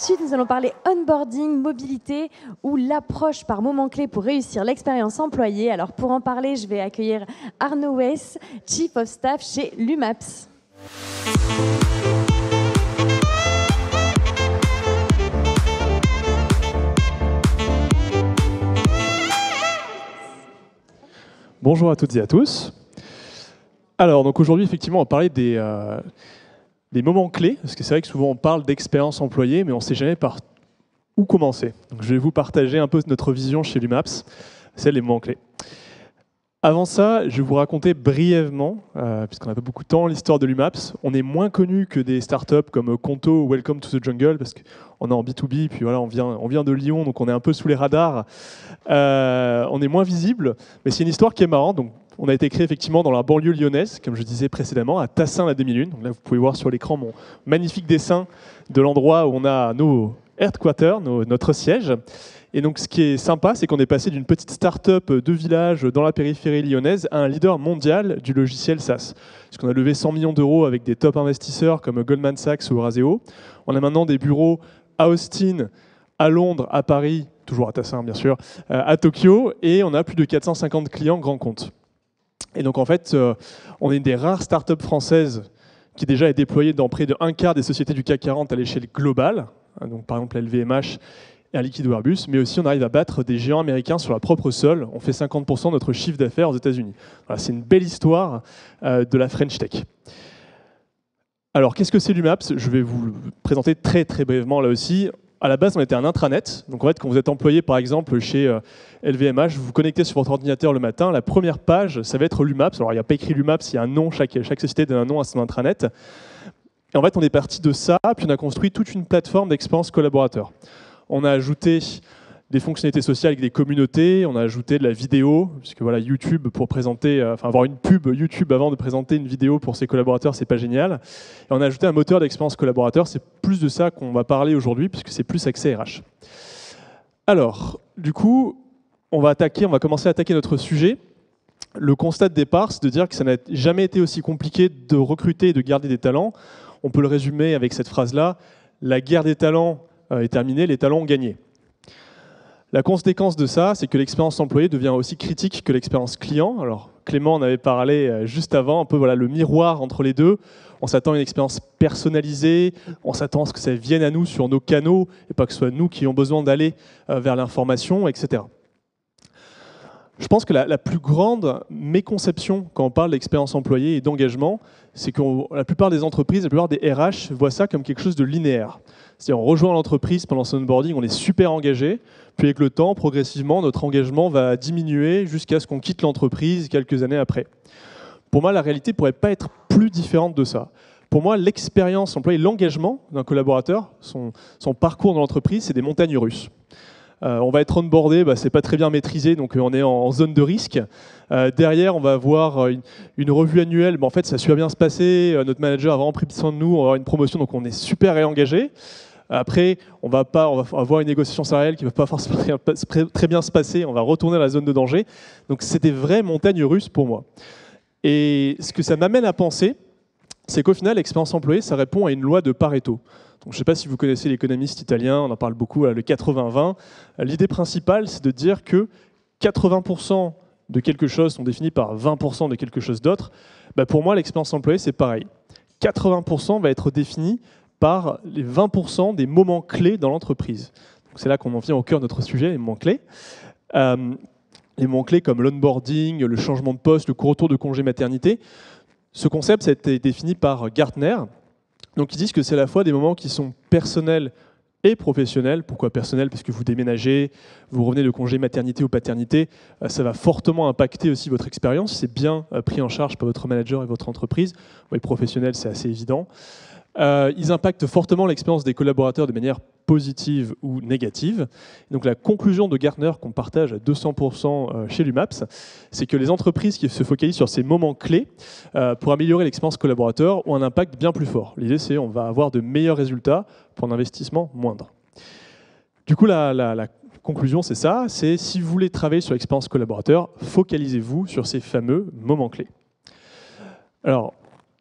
de suite, nous allons parler onboarding, mobilité ou l'approche par moment clé pour réussir l'expérience employée. Alors pour en parler, je vais accueillir Arnaud Weiss, Chief of Staff chez Lumaps. Bonjour à toutes et à tous. Alors, donc aujourd'hui, effectivement, on va parler des moments clés, parce que c'est vrai que souvent on parle d'expérience employée, mais on ne sait jamais par où commencer. Donc, je vais vous partager un peu notre vision chez Lumaps, c'est les moments clés. Avant ça, je vais vous raconter brièvement, puisqu'on n'a pas beaucoup de temps, l'histoire de Lumaps. On est moins connu que des startups comme Conto ou Welcome to the Jungle, parce qu'on est en B2B, puis voilà, on vient de Lyon, donc on est un peu sous les radars. On est moins visible, mais c'est une histoire qui est marrante. Donc, on a été créé effectivement dans la banlieue lyonnaise, comme je disais précédemment, à Tassin-la-Demi-Lune. Donc là, vous pouvez voir sur l'écran mon magnifique dessin de l'endroit où on a nos headquarters, notre siège. Et donc, ce qui est sympa, c'est qu'on est passé d'une petite start-up de village dans la périphérie lyonnaise à un leader mondial du logiciel SaaS. Parce qu'on a levé 100 millions d'euros avec des top investisseurs comme Goldman Sachs ou Euraseo. On a maintenant des bureaux à Austin, à Londres, à Paris, toujours à Tassin bien sûr, à Tokyo, et on a plus de 450 clients grands comptes. Et donc en fait, on est une des rares startups françaises qui déjà est déployée dans près de un quart des sociétés du CAC 40 à l'échelle globale, donc par exemple LVMH, Air Liquide ou Airbus, mais aussi on arrive à battre des géants américains sur leur propre sol. On fait 50% de notre chiffre d'affaires aux États-Unis. Voilà, c'est une belle histoire de la French Tech. Alors, qu'est-ce que c'est Lumaps? Je vais vous le présenter très très brièvement là aussi. À la base, on était un intranet. Donc en fait, quand vous êtes employé par exemple chez LVMH, vous vous connectez sur votre ordinateur le matin, la première page, ça va être Lumaps. Alors il n'y a pas écrit Lumaps, il y a un nom, chaque société donne un nom à son intranet. Et en fait, on est parti de ça, puis on a construit toute une plateforme d'expérience collaborateur. On a ajouté des fonctionnalités sociales avec des communautés, on a ajouté de la vidéo, puisque voilà, YouTube pour présenter, avoir une pub YouTube avant de présenter une vidéo pour ses collaborateurs, c'est pas génial. Et on a ajouté un moteur d'expérience collaborateur, c'est plus de ça qu'on va parler aujourd'hui, puisque c'est plus accès RH. Alors, du coup, on va commencer à attaquer notre sujet. Le constat de départ, c'est de dire que ça n'a jamais été aussi compliqué de recruter et de garder des talents. On peut le résumer avec cette phrase-là, la guerre des talents est terminée, les talents ont gagné. La conséquence de ça, c'est que l'expérience employée devient aussi critique que l'expérience client. Alors, Clément en avait parlé juste avant, un peu voilà, le miroir entre les deux. On s'attend à une expérience personnalisée, on s'attend à ce que ça vienne à nous sur nos canaux, et pas que ce soit nous qui ayons besoin d'aller vers l'information, etc. Je pense que la plus grande méconception quand on parle d'expérience employée et d'engagement, c'est que la plupart des entreprises, la plupart des RH voient ça comme quelque chose de linéaire. C'est-à-dire on rejoint l'entreprise pendant son onboarding, on est super engagé, puis avec le temps, progressivement, notre engagement va diminuer jusqu'à ce qu'on quitte l'entreprise quelques années après. Pour moi, la réalité ne pourrait pas être plus différente de ça. Pour moi, l'expérience employée, l'engagement d'un collaborateur, son parcours dans l'entreprise, c'est des montagnes russes. On va être onboardé, c'est pas très bien maîtrisé, donc on est en zone de risque. Derrière, on va avoir une revue annuelle, en fait ça va bien se passer, notre manager a vraiment pris soin de nous, on va avoir une promotion, donc on est super réengagé. Après, on va avoir une négociation salariale qui ne va pas forcément très bien se passer, on va retourner à la zone de danger. Donc c'est des vraies montagnes russes pour moi. Et ce que ça m'amène à penser, c'est qu'au final, l'expérience employée, ça répond à une loi de Pareto. Donc, je ne sais pas si vous connaissez l'économiste italien, on en parle beaucoup, le 80-20. L'idée principale, c'est de dire que 80% de quelque chose sont définis par 20% de quelque chose d'autre. Pour moi, l'expérience employée, c'est pareil. 80% va être défini par les 20% des moments clés dans l'entreprise. C'est là qu'on en vient au cœur de notre sujet, les moments clés. Les moments clés comme l'onboarding, le changement de poste, le retour de congé maternité. Ce concept, ça a été défini par Gartner. Donc ils disent que c'est à la fois des moments qui sont personnels et professionnels. Pourquoi personnel? Parce que vous déménagez, vous revenez de congé maternité ou paternité, ça va fortement impacter aussi votre expérience. C'est bien pris en charge par votre manager et votre entreprise. Oui, professionnel, c'est assez évident. Ils impactent fortement l'expérience des collaborateurs de manière positive ou négative. Donc la conclusion de Gartner qu'on partage à 200% chez Lumaps, c'est que les entreprises qui se focalisent sur ces moments clés pour améliorer l'expérience collaborateur ont un impact bien plus fort. L'idée, c'est qu'on va avoir de meilleurs résultats pour un investissement moindre. Du coup, la conclusion, c'est ça, c'est si vous voulez travailler sur l'expérience collaborateur, focalisez-vous sur ces fameux moments clés. Alors,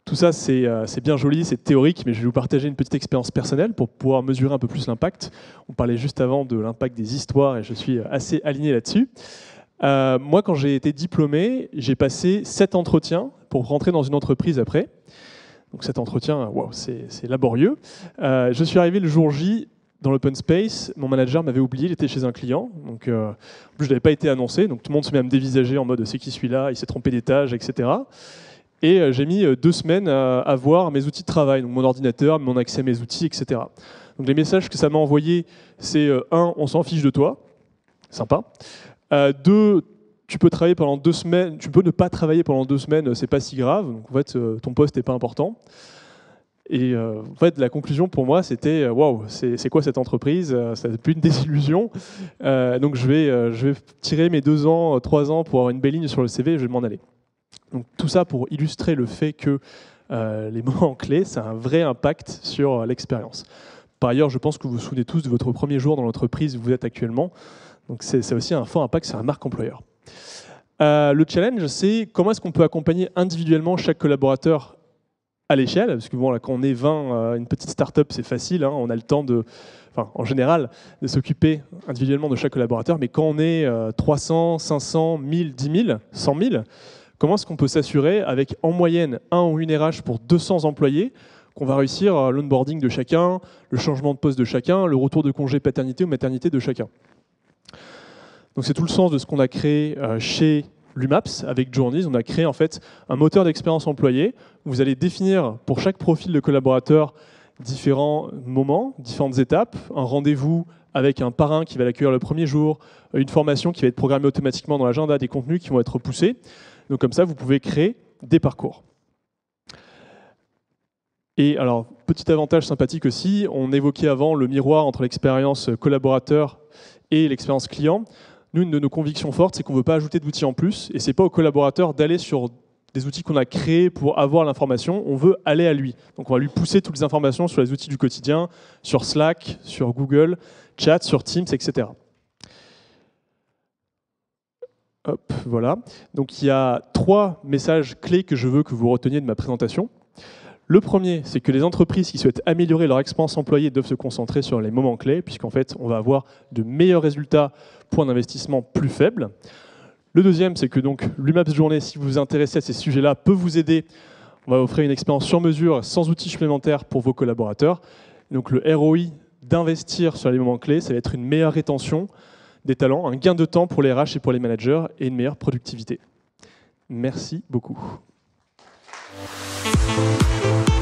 tout ça, c'est bien joli, c'est théorique, mais je vais vous partager une petite expérience personnelle pour pouvoir mesurer un peu plus l'impact. On parlait juste avant de l'impact des histoires et je suis assez aligné là-dessus. Moi, quand j'ai été diplômé, j'ai passé 7 entretiens pour rentrer dans une entreprise après. Donc cet entretien, wow, c'est laborieux. Je suis arrivé le jour J dans l'open space, mon manager m'avait oublié, il était chez un client. Donc, en plus, je n'avais pas été annoncé, donc tout le monde se met à me dévisager en mode « c'est qui celui-là ?» Il s'est trompé d'étage, etc. Et j'ai mis 2 semaines à voir mes outils de travail, donc mon ordinateur, mon accès à mes outils, etc. Donc les messages que ça m'a envoyés, c'est 1, on s'en fiche de toi, sympa. 2, tu peux travailler pendant 2 semaines, tu peux ne pas travailler pendant 2 semaines, c'est pas si grave. Donc en fait, ton poste n'est pas important. Et en fait, la conclusion pour moi, c'était waouh, c'est quoi cette entreprise? Ça n'est plus une désillusion. Donc je vais tirer mes 2 ans, 3 ans pour avoir une belle ligne sur le CV et je vais m'en aller. Donc tout ça pour illustrer le fait que les moments clés, ça a un vrai impact sur l'expérience. Par ailleurs, je pense que vous vous souvenez tous de votre premier jour dans l'entreprise où vous êtes actuellement. Donc c'est aussi un fort impact sur la marque employeur. Le challenge, c'est comment est-ce qu'on peut accompagner individuellement chaque collaborateur à l'échelle, parce que bon, là, quand on est 20, une petite start-up, c'est facile, hein, on a le temps en général, de s'occuper individuellement de chaque collaborateur, mais quand on est 300, 500, 1000, 10 000, 100 000, comment est-ce qu'on peut s'assurer, avec en moyenne 1 ou une RH pour 200 employés, qu'on va réussir l'onboarding de chacun, le changement de poste de chacun, le retour de congé paternité ou maternité de chacun. Donc c'est tout le sens de ce qu'on a créé chez l'UMAPS avec Journeys. On a créé en fait un moteur d'expérience employée. Vous allez définir pour chaque profil de collaborateur différents moments, différentes étapes, un rendez-vous avec un parrain qui va l'accueillir le premier jour, une formation qui va être programmée automatiquement dans l'agenda, des contenus qui vont être poussés. Donc comme ça, vous pouvez créer des parcours. Et alors, petit avantage sympathique aussi, on évoquait avant le miroir entre l'expérience collaborateur et l'expérience client. Nous, une de nos convictions fortes, c'est qu'on ne veut pas ajouter d'outils en plus, et ce n'est pas au collaborateur d'aller sur des outils qu'on a créés pour avoir l'information, on veut aller à lui. Donc on va lui pousser toutes les informations sur les outils du quotidien, sur Slack, sur Google, Chat, sur Teams, etc. Hop, voilà. Donc il y a 3 messages clés que je veux que vous reteniez de ma présentation. Le premier, c'est que les entreprises qui souhaitent améliorer leur expérience employée doivent se concentrer sur les moments clés, puisqu'en fait, on va avoir de meilleurs résultats pour un investissement plus faible. Le deuxième, c'est que donc l'UMAPS Journée, si vous vous intéressez à ces sujets-là, peut vous aider. On va offrir une expérience sur mesure, sans outils supplémentaires pour vos collaborateurs. Donc le ROI d'investir sur les moments clés, ça va être une meilleure rétention des talents, un gain de temps pour les RH et pour les managers, et une meilleure productivité. Merci beaucoup. Thank you.